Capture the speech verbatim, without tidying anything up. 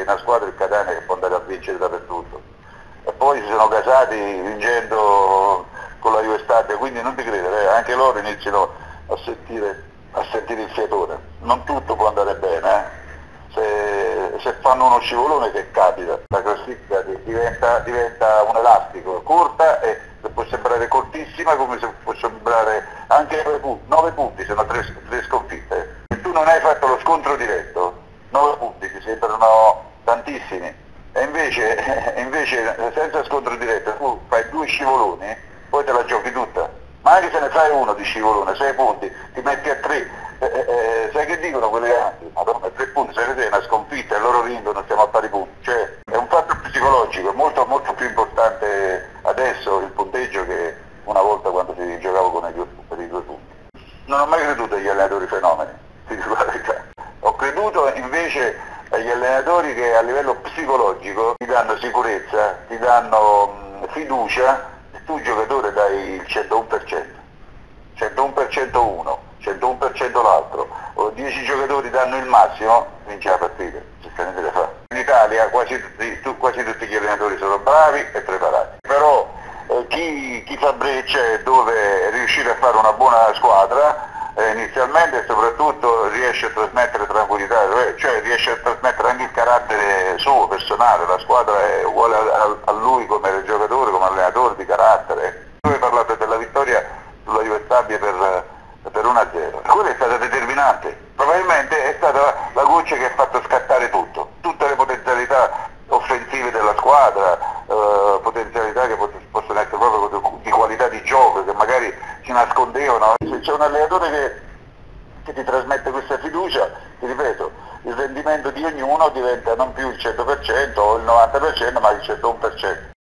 una squadra, il Catania, che può andare a vincere dappertutto. E poi si sono casati vincendo con la Juve Stabia, quindi non ti credere, eh, anche loro iniziano a sentire, a sentire il fiatone. Non tutto può andare bene, eh. Se, se fanno uno scivolone che capita, la classifica diventa, diventa un elastico, corta e può sembrare cortissima come se può sembrare anche nove punti, nove punti sono tre, tre sconfitte. Se tu non hai fatto lo scontro diretto, nove punti ti sembrano tantissimi, e invece, invece senza scontro diretto tu fai due scivoloni, poi te la giochi tutta. Ma anche se ne fai uno di scivolone, sei punti, ti metti a tre. Eh, eh, sai che dicono quelli altri? Madonna, tre punti, sai che è una sconfitta e loro vincono, stiamo a pari punti. Cioè, è un fatto psicologico, molto, molto più importante adesso il punteggio che una volta quando si giocava con i due, per i due punti. Non ho mai creduto agli allenatori fenomeni, ti dico la verità. Ho creduto invece agli allenatori che a livello psicologico ti danno sicurezza, ti danno mh, fiducia, e tu giocatore dai il centouno per cento, centouno per cento uno, centouno per cento l'altro, o dieci giocatori danno il massimo, vince la partita, c'è niente da fare. In Italia quasi tutti, tu, quasi tutti gli allenatori sono bravi e preparati, però eh, chi, chi fa breccia è dove riuscire a fare una buona squadra eh, inizialmente, e soprattutto riesce a trasmettere tranquillità, cioè riesce a trasmettere anche il carattere suo, personale, la squadra è uguale a, a lui come giocatore, come allenatore di carattere. Tu hai parlato della vittoria sulla Juve Stabia per, per uno a zero, quella è stata determinante, probabilmente è stata la goccia che ha fatto scattare tutto, tutte le potenzialità offensive della squadra, eh, potenzialità che possono essere proprio di qualità di gioco, che magari si nascondevano. Se c'è un allenatore che, che ti trasmette questa fiducia, ti ripeto, il rendimento di ognuno diventa non più il cento per cento o il novanta per cento, ma il centouno per cento.